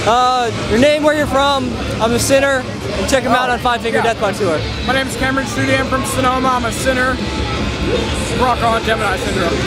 Your name, where you're from. I'm a Synner. And check him out on Five Finger Death by Tour. My name is Cameron Strudy. I'm from Sonoma. I'm a Synner. Rock on, Gemini syndrome.